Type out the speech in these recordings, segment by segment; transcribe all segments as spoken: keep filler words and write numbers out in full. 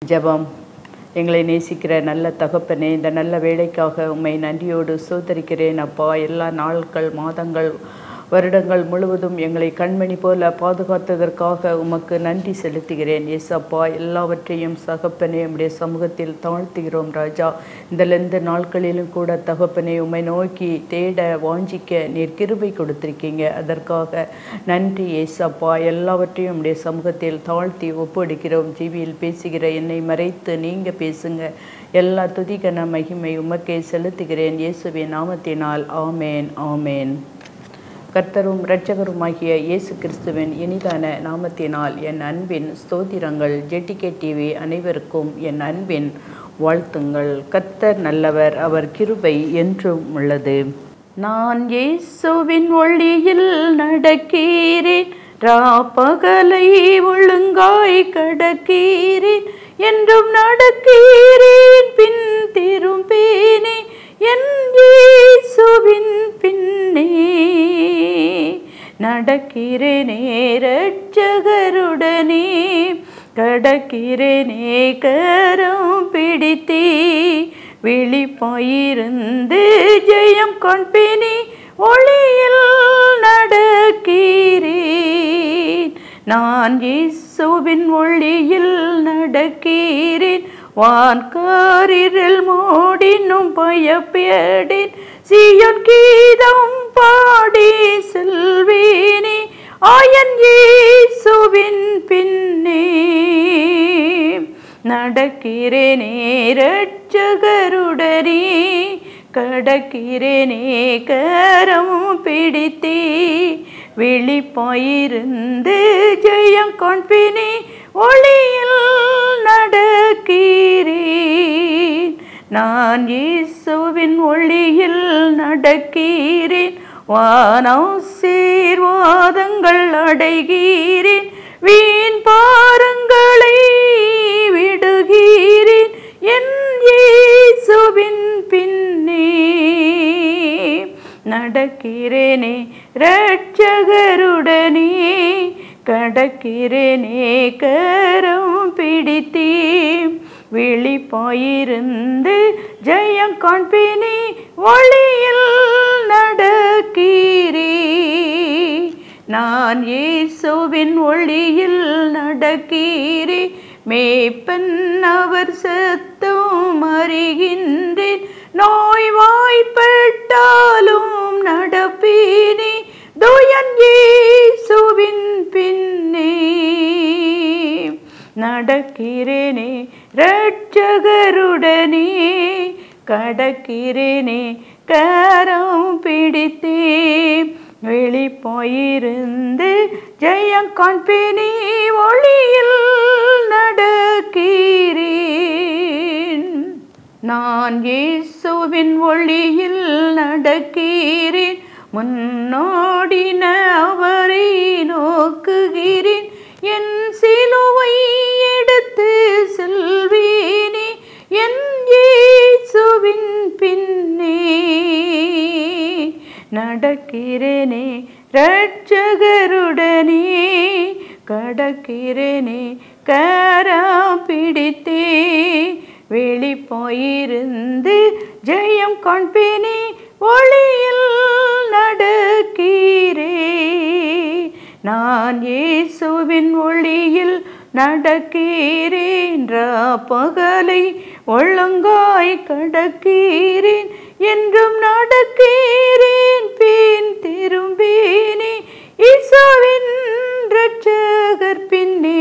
ஜெபம். எங்களை நேசிக்கிற நல்ல தகப்பனே, இந்த நல்ல வேலைக்காக உம்மை நன்றியோடு ஸ்தோத்தரிக்கிறேன் அப்பா. எல்லா நாட்கள், மாதங்கள், வருடங்கள் முழுவதும் எங்களை கண்மணி போல பாதுகாத்ததற்காக உமக்கு நன்றி செலுத்துகிறேன் ஏசப்பா. எல்லாவற்றையும் தகப்பனே உம்முடைய சமூகத்தில் தாழ்த்துகிறோம் ராஜா. இந்த எந்த நாட்களிலும் கூட தகப்பனே உம்மை நோக்கி தேட வாஞ்சிக்க நீர் கிருபை கொடுத்திருக்கீங்க. அதற்காக நன்றி ஏசப்பா. எல்லாவற்றையும் உம்முடைய சமூகத்தில் தாழ்த்தி ஒப்படைக்கிறோம். ஜீவியில் பேசுகிற என்னை மறைத்து நீங்கள் பேசுங்க. எல்லா துதிகன மகிமை உமக்கே செலுத்துகிறேன் இயேசுவின் நாமத்தினால். ஆமேன் ஆமேன். கர்த்தரும் இரட்சகருமாகிய இயேசு கிறிஸ்துவின் இனிதான நாமத்தினால் என் அன்பின் ஸ்தோத்திரங்கள். ஜெட்டிகே டிவி அனைவருக்கும் என் அன்பின் வாழ்த்துங்கள். கர்த்தர் நல்லவர், அவர் கிருபை என்றும் உள்ளது. நான் இயேசுவின் ஒளியில் நடக்கிறேன், ராப்பகலை ஒழுங்காய் கடக்கிறேன், என்றும் நடக்கிறேன், பின் திரும்பேனே என் இயேசுவின் பின்னே. நடக்கிறேனே இரட்சகருடனே, கடக்கிறேனே கரம் பிடித்தே, விழிப்பாயிருந்து ஜெயம் காண்பேனே, ஒளியில் நடக்கிறேன். நான் இயேசுவின் ஒளியில் நடக்கிறேன், வான்காரில் மூடினும் பயப்பேடேன், சீயோன் கீதம் பாடி செல்வேனே, ஆயன் இயேசுவின் பின்னே. நடக்கிறேனே இரட்சகருடனே, கடக்கிறேனே கரம் பிடித்தே, விழிப்பாயிருந்து ஜெயம் காண்பேனே, ஒளியில் நடக்கிறேன். நான் இயேசுவின் ஒளியில் நடக்கிறேன், வானாசீர்வாதங்கள் அடைகிறேன், வீண் பாரங்களை விடுகிறேன், என் இயேசுவின் பின்னே. நடக்கிறேனே இரட்சகருடனே, கடக்கிறேனே கரம் பிடித்தே, விழிப்பாயிருந்து ஜெயம் காண்பேனே, ஒளியில் நடக்கிறேன். நான் இயேசுவின் ஒளியில் நடக்கிறேன், மேய்ப்பன் அவர் சத்தம் அறிகின்றேன், நோய் வாய்ப்பட்டாலும் நடப்பேனே, தூயன் இயேசுவின் பின்னே. நடக்கிறேனே இரட்சகருடனே, கடக்கிறேனே கரம் பிடித்தே, வெளிப்பாயிருந்து ஜெயம் காண்பேனே, ஒளியில் நடக்கிறேன். நான் இயேசுவின் ஒளியில் நடக்கிறேன், முன்னோடின அவரை நோக்குகிறேன், என் சிலுவை எடுத்து செல்வேனே, என் இயேசுவின் பின்னே. நடக்கிறேனே இரட்சகருடனே, கடக்கிறேனே கரம் பிடித்தே, வெளிப்பாயிருந்து ஜெயம் காண்பேனே, ஒளியில் நடக்கிறேன். நான் இயேசுவின் ஒளியில் நடக்கிறேன், ராப்பகலை ஒழுங்காய் கடக்கிறேன், என்றும் நடக்கிறேன், பின் திரும்பேனே, இயேசுவின் இரட்சகர் பின்னே.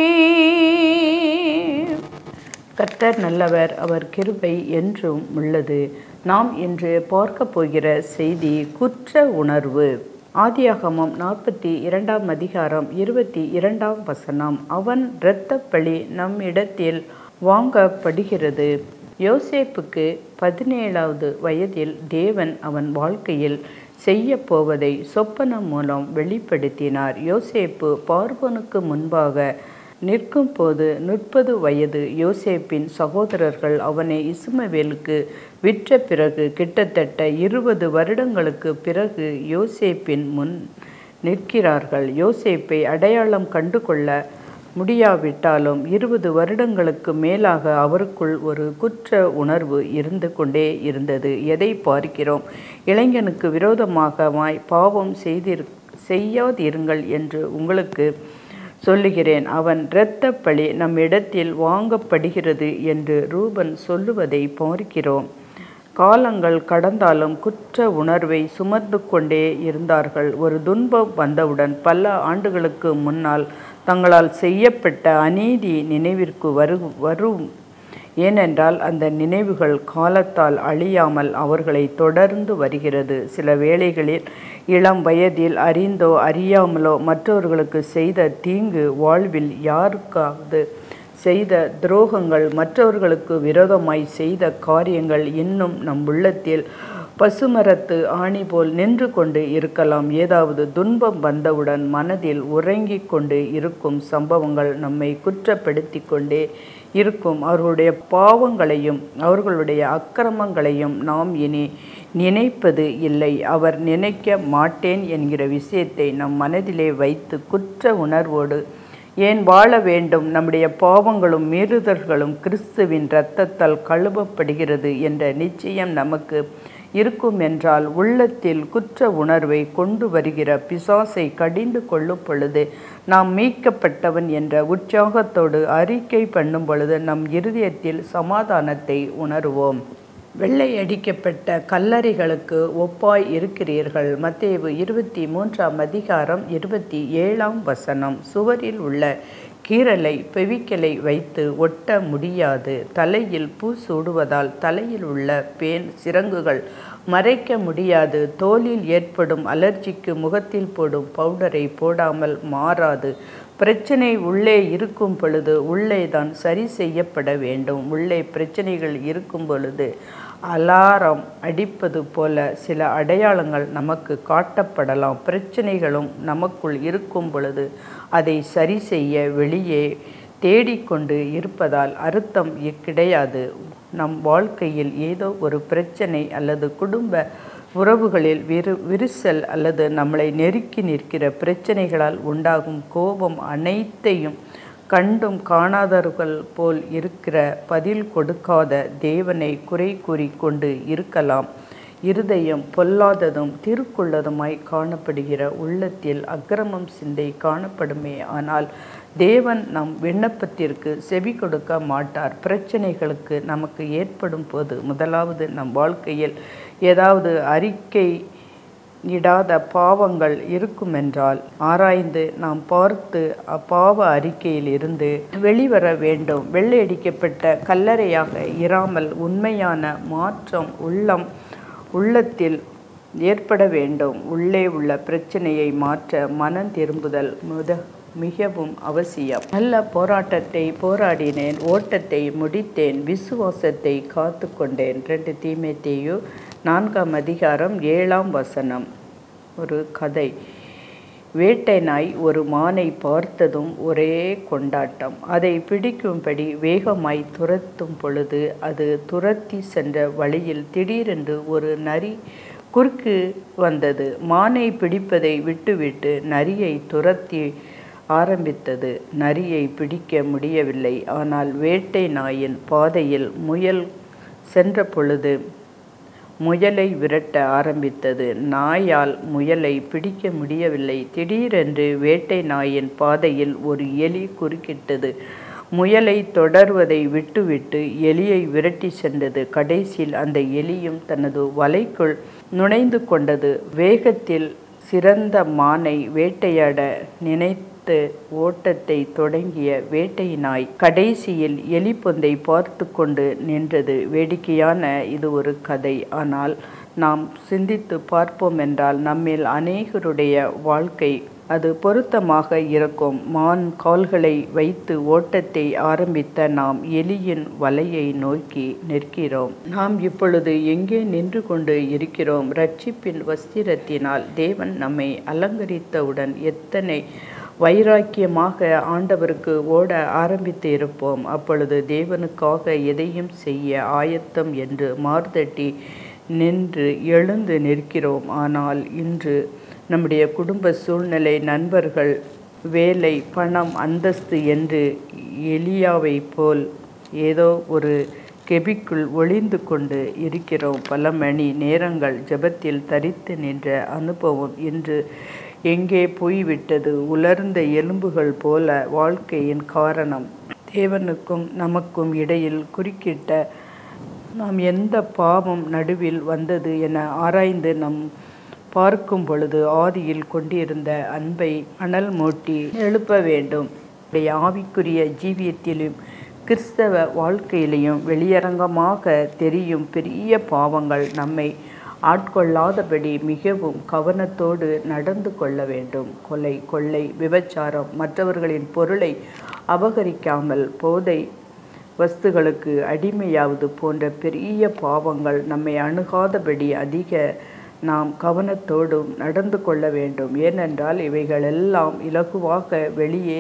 கர்த்தர் நல்லவர், அவர் கிருபை என்றும் உள்ளது. நாம் இன்று பார்க்க போகிற செய்தி குற்ற உணர்வு. ஆதியாகமம் நாற்பத்தி இரண்டாம் அதிகாரம் இருபத்தி இரண்டாம் வசனம். அவன் இரத்த பழி நம்மிடத்தில் வாங்கப்படுகிறது. யோசேப்புக்கு பதினேழாவது வயதில் தேவன் அவன் வாழ்க்கையில் செய்ய போவதை சொப்பனம் மூலம் வெளிப்படுத்தினார். யோசேப்பு பார்வோனுக்கு முன்பாக நிற்கும் போது முப்பது வயது. யோசேப்பின் சகோதரர்கள் அவனை இஸ்மவேலுக்கு விற்ற பிறகு கிட்டத்தட்ட இருபது வருடங்களுக்கு பிறகு யோசேப்பின் முன் நிற்கிறார்கள். யோசேப்பை அடையாளம் கண்டு கொள்ள முடியாவிட்டாலும் இருபது வருடங்களுக்கு மேலாக அவருக்குள் ஒரு குற்ற உணர்வு இருந்து கொண்டே இருந்தது. எதை பார்க்கிறோம்? இளைஞனுக்கு விரோதமாகவாய் பாவம் செய்திரு செய்யாதிருங்கள் என்று உங்களுக்கு சொல்லுகிறேன். அவன் இரத்த பழி நம்மிடத்தில் வாங்கப்படுகிறது என்று ரூபன் சொல்லுவதை பார்க்கிறோம். காலங்கள் கடந்தாலும் குற்ற உணர்வை சுமந்து கொண்டே இருந்தார்கள். ஒரு துன்பம் வந்தவுடன் பல ஆண்டுகளுக்கு முன்னால் தங்களால் செய்யப்பட்ட அநீதி நினைவிற்கு வரு வரும் ஏனென்றால் அந்த நினைவுகள் காலத்தால் அழியாமல் அவர்களை தொடர்ந்து வருகிறது. சில வேளைகளில் இளம் வயதில் அறிந்தோ அறியாமலோ மற்றவர்களுக்கு செய்த தீங்கு, வாழ்வில் யாருக்காவது செய்த துரோகங்கள், மற்றவர்களுக்கு விரோதமாய் செய்த காரியங்கள் இன்னும் நம் உள்ளத்தில் பசுமரத்து ஆணி போல் நின்று கொண்டு இருக்கலாம். ஏதாவது துன்பம் வந்தவுடன் மனதில் உறங்கி கொண்டு இருக்கும் சம்பவங்கள் நம்மை குற்றப்படுத்தி கொண்டே இருக்கும். அவர்களுடைய பாவங்களையும் அவர்களுடைய அக்கிரமங்களையும் நாம் இனி நினைப்பது இல்லை. அவர் நினைக்க மாட்டேன் என்கிற விஷயத்தை நம் மனதிலே வைத்து குற்ற உணர்வோடு ஏன் வாழ வேண்டும்? நம்முடைய பாவங்களும் மீறுதல்களும் கிறிஸ்துவின் இரத்தத்தால் கழுவப்படுகிறது என்ற நிச்சயம் நமக்கு இருக்கும் என்றால் உள்ளத்தில் குற்ற உணர்வை கொண்டு வருகிற பிசாசை கடிந்து கொள்ளும் பொழுது நாம் மீட்கப்பட்டவன் என்ற உற்சாகத்தோடு அறிக்கை பண்ணும் பொழுது நம் இருதயத்தில் சமாதானத்தை உணர்வோம். வெள்ளை அடிக்கப்பட்ட கல்லறைகளுக்கு ஒப்பாய் இருக்கிறீர்கள். மத்தேயு இருபத்தி மூன்றாம் அதிகாரம் இருபத்தி ஏழாம் வசனம். சுவரில் உள்ள கீறலை பெவிக்கலை வைத்து ஒட்ட முடியாது. தலையில் பூ சூடுவதால் தலையில் உள்ள பேன் சிரங்குகள் மறைக்க முடியாது. தோலில் ஏற்படும் அலர்ஜிக்கு முகத்தில் போடும் பவுடரை போடாமல் மாறாது. பிரச்சனை உள்ளே இருக்கும் பொழுது உள்ளே தான் சரி செய்யப்பட வேண்டும். உள்ளே பிரச்சனைகள் இருக்கும் பொழுது அலாரம் அடிப்பது போல சில அடையாளங்கள் நமக்கு காட்டப்படலாம். பிரச்சனைகளும் நமக்குள் இருக்கும் பொழுது அதை சரி செய்ய வெளியே தேடிக்கொண்டு இருப்பதால் அர்த்தம் கிடையாது. நம் வாழ்க்கையில் ஏதோ ஒரு பிரச்சனை அல்லது குடும்ப உறவுகளில் விரு விரிசல் அல்லது நம்மளை நெருக்கி நிற்கிற பிரச்சனைகளால் உண்டாகும் கோபம் அனைத்தையும் கண்டும் காணாதவர்கள் போல் இருக்கிற பதில் கொடுக்காத தேவனை குறை கூறி கொண்டு இருக்கலாம். இருதயம் பொல்லாததும் திருக்குள்ளதுமாய் காணப்படுகிற உள்ளத்தில் அக்கிரமம் சிந்தை காணப்படுமே. ஆனால் தேவன் நம் விண்ணப்பத்திற்கு செவி கொடுக்க மாட்டார். பிரச்சனைகளுக்கு நமக்கு ஏற்படும் போது முதலாவது நம் வாழ்க்கையில் ஏதாவது அறிக்கை இடாத பாவங்கள் இருக்குமென்றால் ஆராய்ந்து நாம் பார்த்து அப்பாவ அறிக்கையில் இருந்து வெளிவர வேண்டும். வெள்ளையடிக்கப்பட்ட கல்லறையாக இராமல் உண்மையான மாற்றம் உள்ளம் உள்ளத்தில் ஏற்பட வேண்டும். உள்ளே உள்ள பிரச்சனையை மாற்ற மனம் திரும்புதல் முத மிகவும் அவசியம். நல்ல போராட்டத்தை போராடினேன், ஓட்டத்தை முடித்தேன், விசுவாசத்தை காத்து கொண்டேன். ரெண்டு தீமோத்தேயு நான்காம் அதிகாரம் ஏழாம் வசனம். ஒரு கதை. வேட்டை நாய் ஒரு மானை பார்த்ததும் ஒரே கொண்டாட்டம். அதை பிடிக்கும்படி வேகமாய் துரத்தும் பொழுது அது துரத்தி சென்ற வழியில் திடீரென்று ஒரு நரி குறுக்கு வந்தது. மானை பிடிப்பதை விட்டுவிட்டு நரியை துரத்தி ஆரம்பித்தது. நரியை பிடிக்க முடியவில்லை. ஆனால் வேட்டை நாயின் பாதையில் முயல் சென்ற பொழுது முயலை விரட்ட ஆரம்பித்தது. நாயால் முயலை பிடிக்க முடியவில்லை. திடீரென்று வேட்டை நாயின் பாதையில் ஒரு எலி குறுக்கிட்டது. முயலை தொடர்வதை விட்டுவிட்டு எலியை விரட்டி சென்றது. கடைசியில் அந்த எலியும் தனது வலைக்குள் நுழைந்து கொண்டது. வேகத்தில் சிறந்த மானை வேட்டையாட நினைத்து ஓட்டத்தை தொடங்கிய வேட்டை நாய் கடைசியில் எலி பொந்தை பார்த்து கொண்டு நின்றது. வேடிக்கையான இது ஒரு கதை. ஆனால் நாம் சிந்தித்து பார்ப்போம் என்றால் நம்மில் அநேகருடைய வாழ்க்கை அது பொருத்தமாக இருக்கும். மான் கால்களை வைத்து ஓட்டத்தை ஆரம்பித்த நாம் எலியின் வலையை நோக்கி நிற்கிறோம். நாம் இப்பொழுது எங்கே நின்று கொண்டு இருக்கிறோம்? இரட்சிப்பின் வஸ்திரத்தினால் தேவன் நம்மை அலங்கரித்தவுடன் எத்தனை வைராக்கியமாக ஆண்டவருக்கு ஓட ஆரம்பித்து இருப்போம். அப்பொழுது தேவனுக்காக எதையும் செய்ய ஆயத்தம் என்று மார்தட்டி நின்று எழுந்து நிற்கிறோம். ஆனால் இன்று நம்முடைய குடும்ப சூழ்நிலை, நண்பர்கள், வேலை, பணம், அந்தஸ்து என்று எலியாவைப் போல் ஏதோ ஒரு கெபிக்குள் ஒளிந்து கொண்டு இருக்கிறோம். பல மணி நேரங்கள் ஜெபத்தில் தரித்து நின்ற அனுபவம் இன்று எங்கே போய்விட்டது? உலர்ந்த எலும்புகள் போல வாழ்க்கையின் காரணம். தேவனுக்கும் நமக்கும் இடையில் குறுக்கிட்ட நாம் எந்த பாவம் நடுவில் வந்தது என ஆராய்ந்து நம் பார்க்கும் பொழுது ஆதியில் கொண்டிருந்த அன்பை அனல் மூட்டி எழுப்ப வேண்டும். ஆவிக்குரிய ஜீவியத்திலும் கிறிஸ்தவ வாழ்க்கையிலையும் வெளியரங்கமாக தெரியும் பெரிய பாவங்கள் நம்மை ஆட்கொள்ளாதபடி மிகவும் கவனத்தோடு நடந்து கொள்ள வேண்டும். கொலை, கொள்ளை, விபச்சாரம், மற்றவர்களின் பொருளை அபகரிக்காமல் போதை வஸ்துகளுக்கு அடிமையாவது போன்ற பெரிய பாவங்கள் நம்மை அணுகாதபடி அதிக நாம் கவனத்தோடும் நடந்து கொள்ள வேண்டும். ஏனென்றால் இவைகளெல்லாம் இலகுவாக வெளியே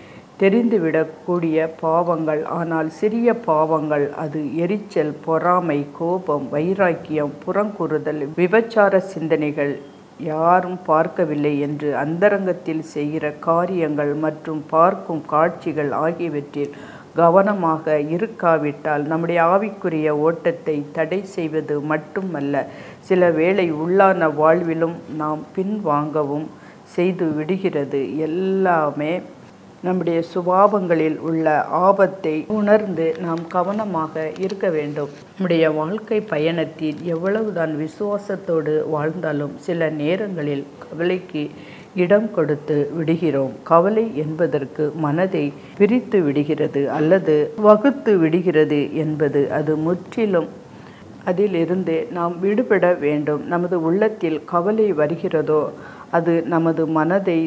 தெரிந்துவிடக்கூடிய பாவங்கள். ஆனால் சிறிய பாவங்கள், அது எரிச்சல், பொறாமை, கோபம், வைராக்கியம், புறங்கூறுதல், விபச்சார சிந்தனைகள், யாரும் பார்க்கவில்லை என்று அந்தரங்கத்தில் செய்கிற காரியங்கள் மற்றும் பார்க்கும் காட்சிகள் ஆகியவற்றில் கவனமாக இருக்காவிட்டால் நம்முடைய ஆவிக்குரிய ஓட்டத்தை தடை செய்வது மட்டுமல்ல, சில வேளை உள்ளான வாழ்விலும் நாம் பின்வாங்கவும் செய்து விடுகிறது. எல்லாமே நம்முடைய சுபாவங்களில் உள்ள ஆபத்தை உணர்ந்து நாம் கவனமாக இருக்க வேண்டும். நம்முடைய வாழ்க்கை பயணத்தில் எவ்வளவுதான் விசுவாசத்தோடு வாழ்ந்தாலும் சில நேரங்களில் கவலைக்கு இடம் கொடுத்து விடுகிறோம். கவலை என்பதற்கு மனதை பிரித்து விடுகிறது அல்லது வகுத்து விடுகிறது என்பது அது முற்றிலும் அதிலிருந்து நாம் விடுபட வேண்டும். நமது உள்ளத்தில் கவலை வருகிறதோ அது நமது மனதை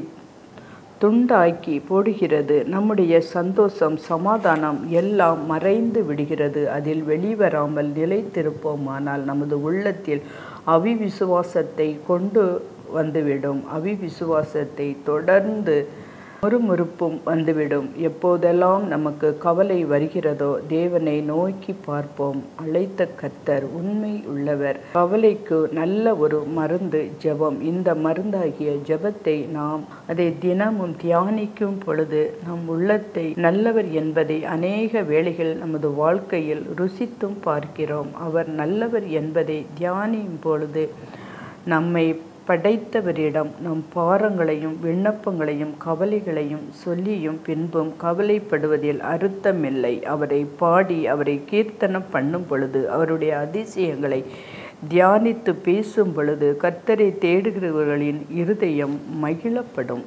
துண்டாக்கி போடுகிறது. நம்முடைய சந்தோஷம், சமாதானம் எல்லாம் மறைந்து விடுகிறது. அதில் வெளிவராமல் நிலைத்திருப்போமானால் நமது உள்ளத்தில் அவிவிசுவாசத்தை கொண்டு வந்துவிடும். அவிவிசுவாசத்தை தொடர்ந்து முறுமுறுப்பும் வந்துவிடும். எப்போதெல்லாம் நமக்கு கவலை வருகிறதோ தேவனை நோக்கி பார்ப்போம். அழைத்த கர்த்தர் உண்மை உள்ளவர். கவலைக்கு நல்ல ஒரு மருந்து ஜெபம். இந்த மருந்தாகிய ஜெபத்தை நாம் அதை தினமும் தியானிக்கும் பொழுது நம் உள்ளத்தை நல்லவர் என்பதை அநேக வேளைகள் நமது வாழ்க்கையில் ருசித்தும் பார்க்கிறோம். அவர் நல்லவர் என்பதை தியானியும் பொழுது நம்மை படைத்தவரிடம் நம் பாரங்களையும் விண்ணப்பங்களையும் கவலைகளையும் சொல்லியும் பின்பும் கவலைப்படுவதில் அர்த்தமில்லை. அவரை பாடி அவரை கீர்த்தனம் பண்ணும் பொழுது அவருடைய அதிசயங்களை தியானித்து பேசும் பொழுது கர்த்தரை தேடுகிறவர்களின் இருதயம் மகிழப்படும்.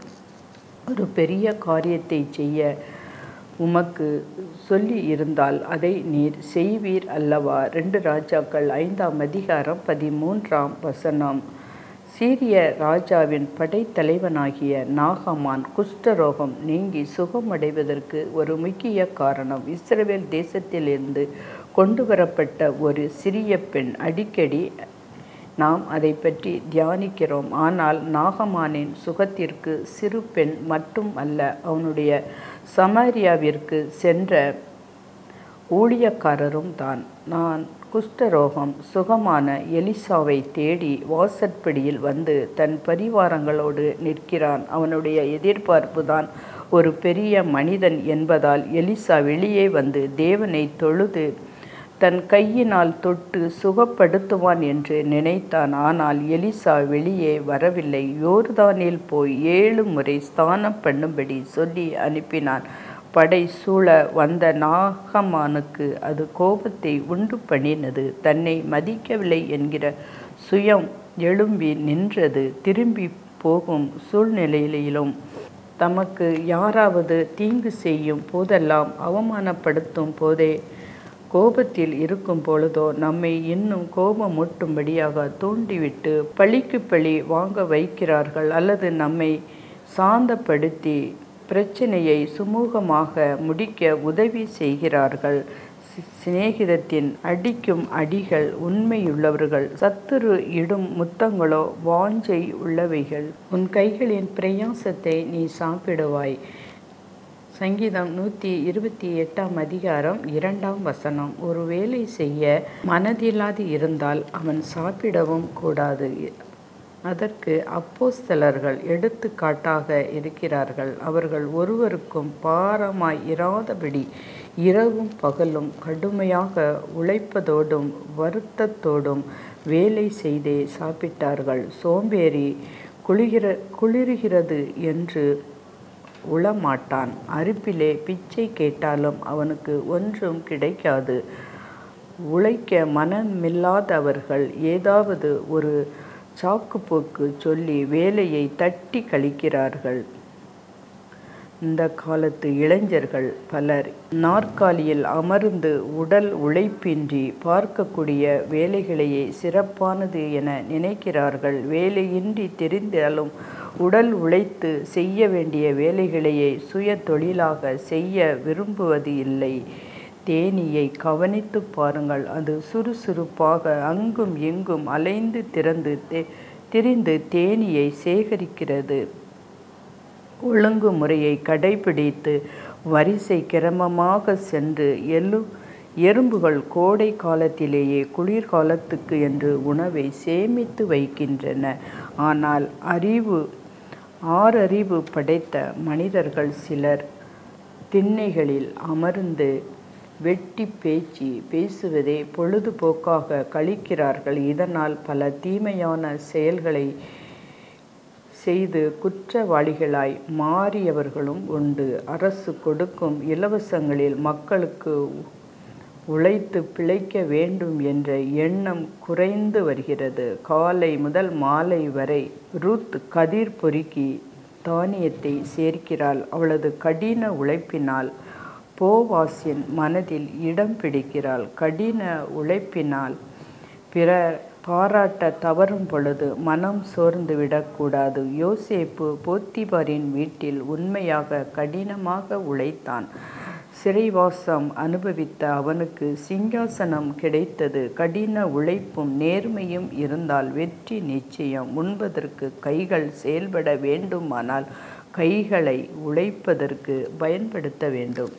ஒரு பெரிய காரியத்தை செய்ய உமக்கு சொல்லி இருந்தால் அதை நீர் செய்வீர் அல்லவா? ரெண்டு ராஜாக்கள் ஐந்தாம் அதிகாரம் பதிமூன்றாம் வசனம். சீரிய ராஜாவின் படைத்தலைவனாகிய நாகமான் குஷ்டரோகம் நீங்கி சுகமடைவதற்கு ஒரு முக்கிய காரணம் இஸ்ரவேல் தேசத்திலிருந்து கொண்டு வரப்பட்ட ஒரு சிறிய பெண். அடிக்கடி நாம் அதை பற்றி தியானிக்கிறோம். ஆனால் நாகமானின் சுகத்திற்கு சிறு பெண் மட்டும் அல்ல, அவனுடைய சமாரியாவிற்கு சென்ற ஊழியக்காரரும் தான். நான் குஷ்டரோகம் சுகமான எலிசாவை தேடி வாசற்படியில் வந்து தன் பரிவாரங்களோடு நிற்கிறான். அவனுடைய எதிர்பார்ப்பு தான் ஒரு பெரிய மனிதன் என்பதால் எலிசா வெளியே வந்து தேவனை தொழுது தன் கையினால் தொட்டு சுகப்படுத்துவான் என்று நினைத்தான். ஆனால் எலிசா வெளியே வரவில்லை. யோர்தானில் போய் ஏழு முறை ஸ்நானம் பண்ணும்படி சொல்லி அனுப்பினான். படை சூழ வந்த நாகமானுக்கு அது கோபத்தை உண்டு பண்ணினது. தன்னை மதிக்கவில்லை என்கிற சுயம் எழும்பி நின்றது. திரும்பி போகும் சூழ்நிலையிலும் தமக்கு யாராவது தீங்கு செய்யும் போதெல்லாம் அவமானப்படுத்தும் போதே கோபத்தில் இருக்கும் பொழுதோ நம்மை இன்னும் கோபமூட்டும்படியாக தூண்டிவிட்டு பழிக்கு பழி வாங்க வைக்கிறார்கள் அல்லது நம்மை சாந்தப்படுத்தி பிரச்சனையை சுமூகமாக முடிக்க உதவி செய்கிறார்கள். சிநேகிதத்தின் அடிக்கும் அடிகள் உண்மையுள்ளவர்கள், சத்துரு இடும் முத்தங்களோ வாஞ்சை உள்ளவைகள். உன் கைகளின் பிரயாசத்தை நீ சாப்பிடுவாய். சங்கீதம் நூற்றி இருபத்தி எட்டாம் அதிகாரம் இரண்டாம் வசனம். ஒரு வேலை செய்ய மனதில்லாது இருந்தால் அவன் சாப்பிடவும் கூடாது. அதற்கு அப்போஸ்தலர்கள் எடுத்துக்காட்டாக இருக்கிறார்கள். அவர்கள் ஒருவருக்கும் பாரமாய் இராதபடி இரவும் பகலும் கடுமையாக உழைப்பதோடும் வருத்தத்தோடும் வேலை செய்தே சாப்பிட்டார்கள். சோம்பேறி குளிர குளிர்கிறது என்று உளமாட்டான். அறுப்பிலே பிச்சை கேட்டாலும் அவனுக்கு ஒன்றும் கிடைக்காது. உழைக்க மனமில்லாதவர்கள் ஏதாவது ஒரு சாக்குப்போக்கு சொல்லி வேலையை தட்டி கழிக்கிறார்கள். இந்த காலத்து இளைஞர்கள் பலர் நாற்காலியில் அமர்ந்து உடல் உழைப்பின்றி பார்க்கக்கூடிய வேலைகளையே சிறப்பானது என நினைக்கிறார்கள். வேலையின்றி தெரிந்தாலும் உடல் உழைத்து செய்ய வேண்டிய வேலைகளையே சுய தொழிலாக செய்ய விரும்புவது இல்லை. தேனீயை கவனித்து பாருங்கள். அது சுறுசுறுப்பாக அங்கும் இங்கும் அலைந்து திறந்து திரிந்து தேனீயை சேகரிக்கிறது. ஒழுங்குமுறையை கடைபிடித்து வரிசை கிரமமாக சென்று எழு எறும்புகள் கோடை காலத்திலேயே குளிர்காலத்துக்கு என்று உணவை சேமித்து வைக்கின்றன. ஆனால் அறிவு ஆறறிவு படைத்த மனிதர்கள் சிலர் திண்ணைகளில் அமர்ந்து வெட்டி பேச்சு பேசுவதே பொழுதுபோக்காக கழிக்கிறார்கள். இதனால் பல தீமையான செயல்களை செய்து குற்றவாளிகளாய் மாறியவர்களும் உண்டு. அரசு கொடுக்கும் இலவசங்களில் மக்களுக்கு உழைத்து பிழைக்க வேண்டும் என்ற எண்ணம் குறைந்து வருகிறது. காலை முதல் மாலை வரை ரூத் கதிர் பொறுக்கி தானியத்தை சேர்க்கிறாள். அவளது கடின உழைப்பினால் போவாசின் மனதில் இடம் பிடிக்கிறாள். கடின உழைப்பினால் பிற பாராட்ட தவறும் பொழுது மனம் சோர்ந்து விடக்கூடாது. யோசேப்பு போத்திபாரின் வீட்டில் உண்மையாக கடினமாக உழைத்தான். சிறைவாசம் அனுபவித்த அவனுக்கு சிங்காசனம் கிடைத்தது. கடின உழைப்பும் நேர்மையும் இருந்தால் வெற்றி நிச்சயம். உண்பதற்கு கைகள் செயல்பட வேண்டுமானால் கைகளை உழைப்பதற்கு பயன்படுத்த வேண்டும்.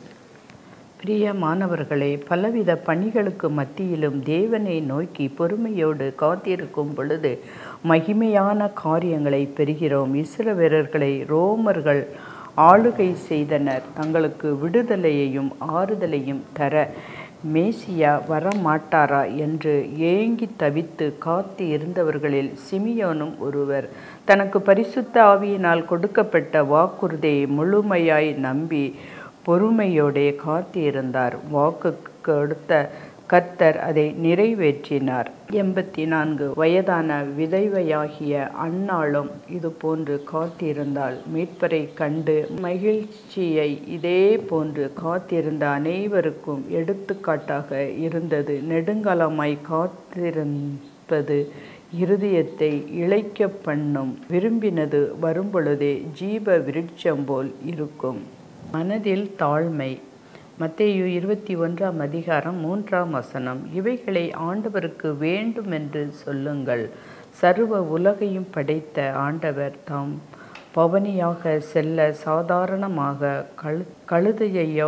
பிரியமானவர்களே, பலவித பணிகளுக்கு மத்தியிலும் தேவனை நோக்கி பொறுமையோடு காத்திருக்கும் பொழுது மகிமையான காரியங்களை பெறுகிறோம். இஸ்ரவேலர்களை ரோமர்கள் ஆளுகை செய்தனர். தங்களுக்கு விடுதலையையும் ஆறுதலையும் தர மேசியா வரமாட்டாரா என்று ஏங்கி தவித்து காத்து இருந்தவர்களில் சிமியோனும் ஒருவர். தனக்கு பரிசுத்த ஆவியினால் கொடுக்கப்பட்ட வாக்குறுதியை முழுமையாய் நம்பி பொறுமையோடே காத்திருந்தார். வாக்கு கொடுத்த கர்த்தர் அதை நிறைவேற்றினார். எண்பத்தி நான்கு வயதான விதவையாகிய அன்னாளும் இது போன்று காத்திருந்தாள். மீட்பரை கண்டு மகிழ்ச்சியை இதே போன்று காத்திருந்த அனைவருக்கும் எடுத்துக்காட்டாக இருந்தது. நெடுங்காலமாய் காத்திருப்பது இருதயத்தை இளைக்க பண்ணும். விரும்பினது வரும்பொழுதே ஜீவ விருட்சம் போல் இருக்கும். மனதில் தாழ்மை. மத்தேயு இருபத்தி ஒன்றாம் அதிகாரம் மூன்றாம் வசனம். இவைகளை ஆண்டவருக்கு வேண்டும் என்று சொல்லுங்கள். சர்வ உலகையும் படைத்த ஆண்டவர் தாம் பவனியாக செல்ல சாதாரணமாக கழு கழுதையையோ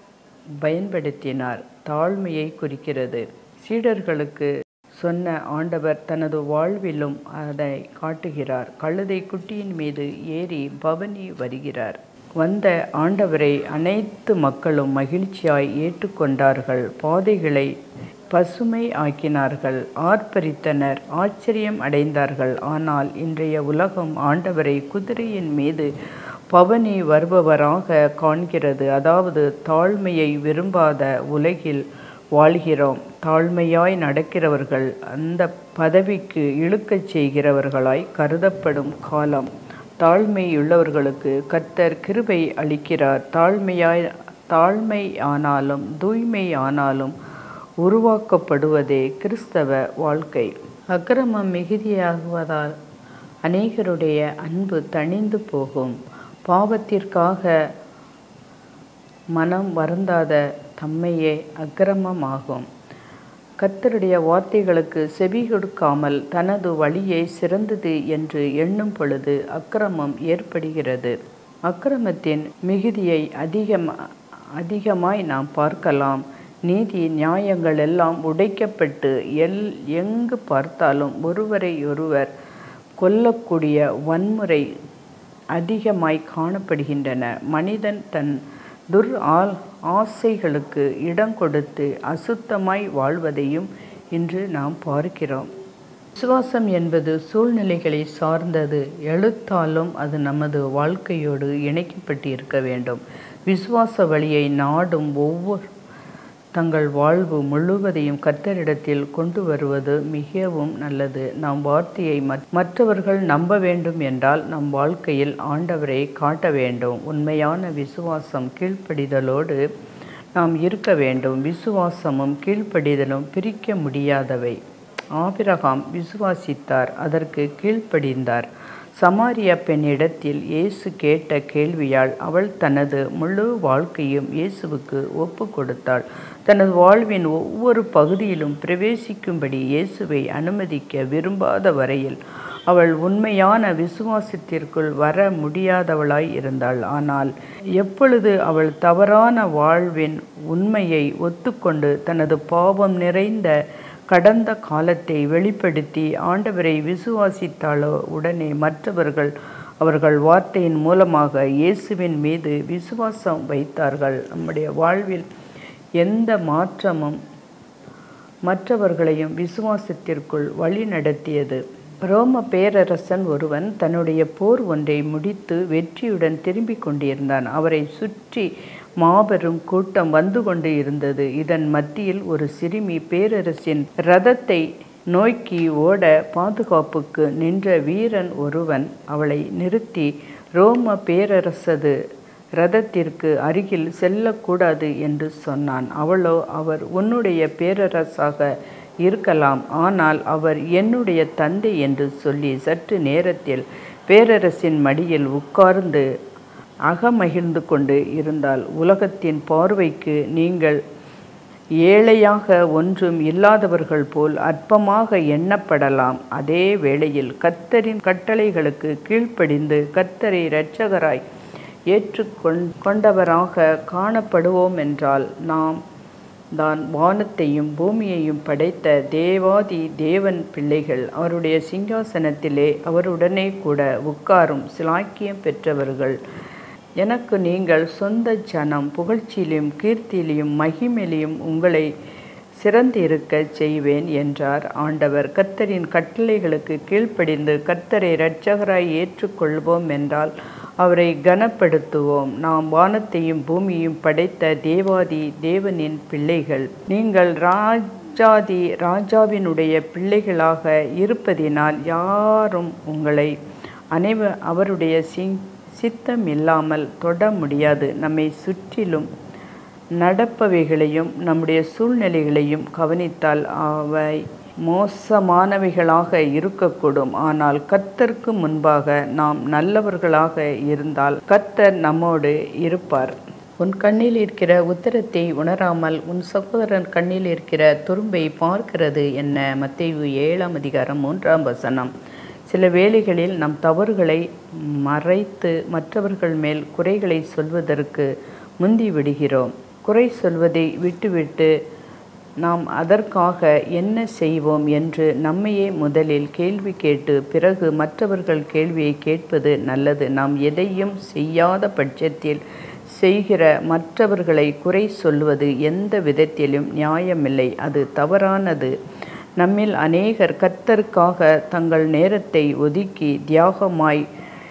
பயன்படுத்தினார். தாழ்மையை குறிக்கிறது. சீடர்களுக்கு சொன்ன ஆண்டவர் தனது வாழ்விலும் அதை காட்டுகிறார். கழுதை குட்டியின் மீது ஏறி பவனி வருகிறார். வந்த ஆண்டவரை அனைத்து மக்களும் மகிழ்ச்சியாய் ஏற்றுக்கொண்டார்கள். பாதைகளை பசுமை ஆக்கினார்கள், ஆர்ப்பரித்தனர், ஆச்சரியம் அடைந்தார்கள். ஆனால் இன்றைய உலகம் ஆண்டவரை குதிரையின் மீது பவனி வருபவராக காண்கிறது. அதாவது தாழ்மையை விரும்பாத உலகில் வாழ்கிறோம். தாழ்மையாய் நடக்கிறவர்கள் அந்த பதவிக்கு இழுக்கச் செய்கிறவர்களாய் கருதப்படும் காலம். தாழ்மையுள்ளவர்களுக்கு கர்த்தர் கிருபை அளிக்கிறார். தாழ்மையாய் தாழ்மை ஆனாலும் தூய்மை ஆனாலும் உருவாக்கப்படுவதே கிறிஸ்தவ வாழ்க்கை. அக்கிரமம் மிகுதியாகுவதால் அநேகருடைய அன்பு தணிந்து போகும். பாவத்திற்காக மனம் வருந்தாத தம்மையே அக்கிரமமாகும். கர்த்தருடைய வார்த்தைகளுக்கு செவி கொடுக்காமல் தனது வழியை சிறந்தது என்று எண்ணும் பொழுது அக்கிரமம் ஏற்படுகிறது. அக்கிரமத்தின் மிகுதியை அதிகம் அதிகமாய் நாம் பார்க்கலாம். நீதி நியாயங்கள் எல்லாம் உடைக்கப்பட்டு எல் எங்கு பார்த்தாலும் ஒருவரை ஒருவர் கொல்லக்கூடிய வன்முறை அதிகமாய் காணப்படுகின்றன. மனிதன் தன் துர் ஆல் ஆசைகளுக்கு இடம் கொடுத்து அசுத்தமாய் வாழ்வதையும் இன்று நாம் பார்க்கிறோம். விசுவாசம் என்பது சூழ்நிலைகளை சார்ந்தது. எழுத்தாலும் அது நமது வாழ்க்கையோடு இணைக்கப்பட்டு இருக்க வேண்டும். விசுவாச வழியை நாடும் ஒவ்வொரு தங்கள் வாழ்வு முழுவதையும் கர்த்தரிடத்தில் கொண்டு வருவது மிகவும் நல்லது. நம் வார்த்தையை மற்றவர்கள் நம்ப வேண்டும் என்றால் நம் வாழ்க்கையில் ஆண்டவரை காட்ட வேண்டும். உண்மையான விசுவாசம் கீழ்ப்படிதலோடு நாம் இருக்க வேண்டும். விசுவாசமும் கீழ்ப்படிதலும் பிரிக்க முடியாதவை. ஆபிரகாம் விசுவாசித்தார், அதற்கு கீழ்ப்படிந்தார். சமாரிய பெண்ணிடத்தில் இயேசு கேட்ட கேள்வியால் அவள் தனது முழு வாழ்க்கையும் இயேசுவுக்கு ஒப்பு கொடுத்தாள். தனது வாழ்வின் ஒவ்வொரு பகுதியிலும் பிரவேசிக்கும்படி இயேசுவை அனுமதிக்க விரும்பாத வரையில் அவள் உண்மையான விசுவாசத்திற்குள் வர முடியாதவளாய் இருந்தாள். ஆனால் எப்பொழுது அவள் தவறான வாழ்வின் உண்மையை ஒத்துக்கொண்டு தனது பாவம் நிறைந்த கடந்த காலத்தை வெளிப்படுத்தி ஆண்டவரை விசுவாசித்தாலோ உடனே மற்றவர்கள் அவர்கள் வார்த்தையின் மூலமாக இயேசுவின் மீது விசுவாசம் வைத்தார்கள். நம்முடைய வாழ்வில் எந்த மாற்றமும் மற்றவர்களையும் விசுவாசத்திற்குள் வழி நடத்தியது. ரோம பேரரசன் ஒருவன் தன்னுடைய போர் ஒன்றை முடித்து வெற்றியுடன் திரும்பி கொண்டிருந்தான். அவரை சுற்றி மாபெரும் கூட்டம் வந்து கொண்டு இருந்தது. இதன் மத்தியில் ஒரு சிறுமி பேரரசின் இரதத்தை நோக்கி ஓட பாதுகாப்புக்கு நின்ற வீரன் ஒருவன் அவளை நிறுத்தி ரோம பேரரசது இரதத்திற்கு அருகில் செல்லக்கூடாது என்று சொன்னான். அவளோ, அவர் உன்னுடைய பேரரசாக இருக்கலாம், ஆனால் அவர் என்னுடைய தந்தை என்று சொல்லி சற்று நேரத்தில் பேரரசின் மடியில் உட்கார்ந்து அகமகிழ்ந்து கொண்டு இருந்தால். உலகத்தின் பார்வைக்கு நீங்கள் ஏழையாக ஒன்றும் இல்லாதவர்கள் போல் அற்பமாக எண்ணப்படலாம். அதே வேளையில் கர்த்தரின் கட்டளைகளுக்கு கீழ்ப்படிந்து கர்த்தரை இரட்சகராய் ஏற்றுக்கொண்டவராக காணப்படுவோம் என்றால் நாம் தான் வானத்தையும் பூமியையும் படைத்த தேவாதி தேவன் பிள்ளைகள். அவருடைய சிங்காசனத்திலே அவருடனே கூட உட்காரும் சிலாக்கியம் பெற்றவர்கள். எனக்கு நீங்கள் சொந்த ஜனம், புகழ்ச்சியிலும் கீர்த்தியிலும் மகிமையிலும் உங்களை சிறந்திருக்க செய்வேன் என்றார் ஆண்டவர். கர்த்தரின் கட்டளைகளுக்கு கீழ்ப்படிந்து கர்த்தரை இரட்சகராய் ஏற்றுக்கொள்வோம் என்றால் அவரை கனப்படுத்துவோம். நாம் வானத்தையும் பூமியையும் படைத்த தேவாதி தேவனின் பிள்ளைகள். நீங்கள் ராஜாதி ராஜாவினுடைய பிள்ளைகளாக இருப்பதினால் யாரும் உங்களை அனைவ அவருடைய சிங் சித்தம் இல்லாமல் தொட முடியாது. நம்மை சுற்றிலும் நடப்பவைகளையும் நம்முடைய சூழ்நிலைகளையும் கவனித்தால் அவை மோசமானவைகளாக இருக்கக்கூடும். ஆனால் கர்த்தருக்கு முன்பாக நாம் நல்லவர்களாக இருந்தால் கர்த்தர் நம்மோடு இருப்பார். உன் கண்ணில் இருக்கிற உத்தரத்தை உணராமல் உன் சகோதரன் கண்ணில் இருக்கிற துரும்பை பார்க்கிறது என்ன? மத்தேயு ஏழாம் அதிகாரம் மூன்றாம் வசனம். சில வேளைகளில் நம் தவறுகளை மறைத்து மற்றவர்கள் மேல் குறைகளை சொல்வதற்கு முந்தி விடுகிறோம். குறை சொல்வதை விட்டுவிட்டு நாம் அதற்காக என்ன செய்வோம் என்று நம்மையே முதலில் கேள்வி கேட்டு பிறகு மற்றவர்கள் கேள்வியை கேட்பது நல்லது. நாம் எதையும் செய்யாத பட்சத்தில் செய்கிற மற்றவர்களை குறை சொல்வது எந்த விதத்திலும் நியாயமில்லை, அது தவறானது. நம்மில் அநேகர் கர்த்தருக்காக தங்கள் நேரத்தை ஒதுக்கி தியாகமாய்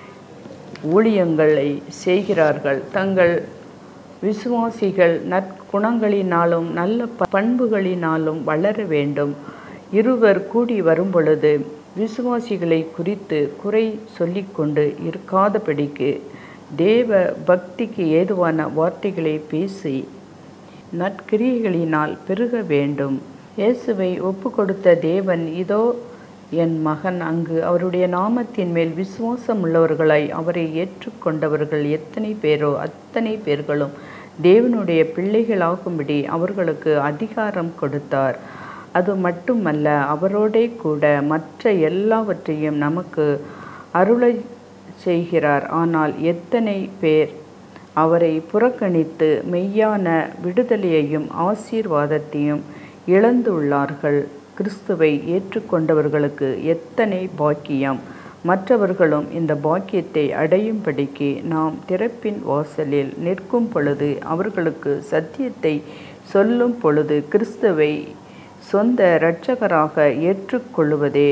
ஊழியங்களை செய்கிறார்கள். தங்கள் விசுவாசிகள் நற்குணங்களினாலும் நல்ல பண்புகளினாலும் வளர வேண்டும். இருவர் கூடி வரும்பொழுது விசுவாசிகளை குறித்து குறை சொல்லிக்கொண்டு இருக்காதபடிக்கு தேவ பக்திக்கு ஏதுவான வார்த்தைகளை பேசி நற்கிரியைகளினால் பெருக வேண்டும். இயேசுவை ஒப்பு கொடுத்த தேவன், இதோ என் மகன், அங்கு அவருடைய நாமத்தின் மேல் விசுவாசம் உள்ளவர்களாய் அவரை ஏற்றுக்கொண்டவர்கள் எத்தனை பேரோ அத்தனை பேர்களும் தேவனுடைய பிள்ளைகளாகும்படி அவர்களுக்கு அதிகாரம் கொடுத்தார். அது மட்டுமல்ல, அவரோடே கூட மற்ற எல்லாவற்றையும் நமக்கு அருளை செய்கிறார். ஆனால் எத்தனை பேர் அவரை புறக்கணித்து மெய்யான விடுதலையையும் ஆசீர்வாதத்தையும் இழந்துள்ளார்கள். கிறிஸ்துவை ஏற்றுக்கொண்டவர்களுக்கு எத்தனை பாக்கியம்! மற்றவர்களும் இந்த பாக்கியத்தை அடையும்படிக்கு நாம் திறப்பின் வாசலில் நிற்கும் பொழுது, அவர்களுக்கு சத்தியத்தை சொல்லும் பொழுது கிறிஸ்துவை சொந்த இரட்சகராக ஏற்றுக்கொள்வதே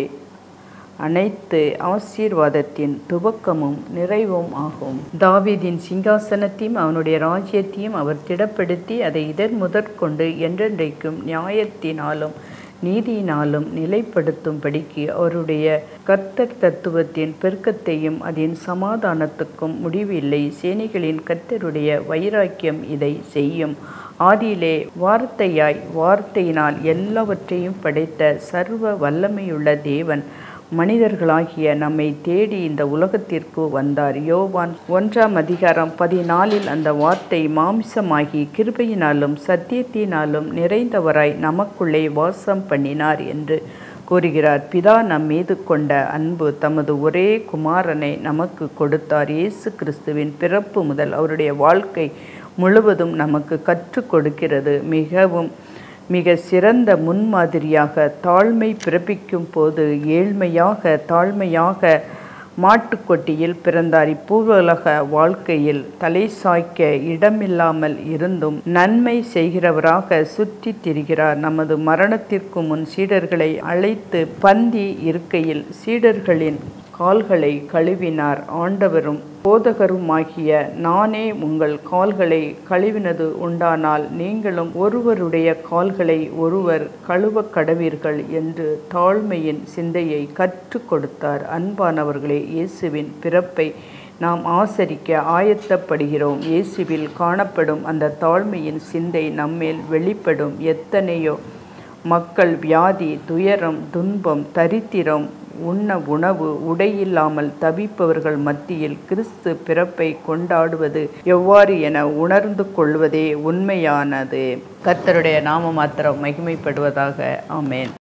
அனைத்து ஆசீர்வாதத்தின் துவக்கமும் நிறைவும் ஆகும். தாவீதின் சிங்காசனத்தையும் அவனுடைய ராஜ்யத்தையும் அவர் திடப்படுத்தி அதை இதன் முதற்கொண்டு என்றென்றைக்கும் நியாயத்தினாலும் நீதியினாலும் நிலைப்படுத்தும்படிக்கு அவருடைய கர்த்தர் தத்துவத்தின் பெருக்கத்தையும் அதன் சமாதானத்துக்கும் முடிவில்லை. சேனைகளின் கர்த்தருடைய வைராக்கியம் இதை செய்யும். ஆதியிலே வார்த்தையாய் வார்த்தையினால் எல்லாவற்றையும் படைத்த சர்வ வல்லமையுள்ள தேவன் மனிதர்களாகிய நம்மை தேடி இந்த உலகத்திற்கு வந்தார். யோவான் ஒன்றாம் அதிகாரம் பதினாலில் அந்த வார்த்தை மாம்சமாகி கிருபையினாலும் சத்தியத்தினாலும் நிறைந்தவராய் நமக்குள்ளே வாசம் பண்ணினார் என்று கூறுகிறார். பிதா நம் மீது கொண்ட அன்பு தமது ஒரே குமாரனை நமக்கு கொடுத்தார். இயேசு கிறிஸ்துவின் பிறப்பு முதல் அவருடைய வாழ்க்கை முழுவதும் நமக்கு கற்றுக் கொடுக்கிறது. மிகவும் மிக சிறந்த முன்மாதிரியாக தாழ்மை பிறப்பிக்கும் போது ஏழ்மையாக தாழ்மையாக மாட்டுக்கொட்டியில் பிறந்தார். இப்பூவுலக வாழ்க்கையில் தலை சாய்க்க இடமில்லாமல் இருந்தும் நன்மை செய்கிறவராக சுற்றி திரிகிறார். நமது மரணத்திற்கு முன் சீடர்களை அழைத்து பந்தி இருக்கையில் சீடர்களின் கால்களை கழுவினார். ஆண்டவரும் போதகருமாகிய நானே உங்கள் கால்களை கழுவினது உண்டானால் நீங்களும் ஒருவருடைய கால்களை ஒருவர் கழுவ கடவீர்கள் என்று தாழ்மையின் சிந்தையை கற்றுக் கொடுத்தார். அன்பானவர்களே, இயேசுவின் பிறப்பை நாம் ஆசரிக்க ஆயத்தப்படுகிறோம். இயேசுவில் காணப்படும் அந்த தாழ்மையின் சிந்தை நம்மேல் வெளிப்படும். எத்தனையோ மக்கள் வியாதி, துயரம், துன்பம், தரித்திரம், உண்ண உணவு, உடையில்லாமல் தவிப்பவர்கள் மத்தியில் கிறிஸ்து பிறப்பை கொண்டாடுவது எவ்வாறு என உணர்ந்து கொள்வதே உண்மையானது. கர்த்தருடைய நாம மாத்திரம் மகிமைப்படுவதாக. ஆமென்.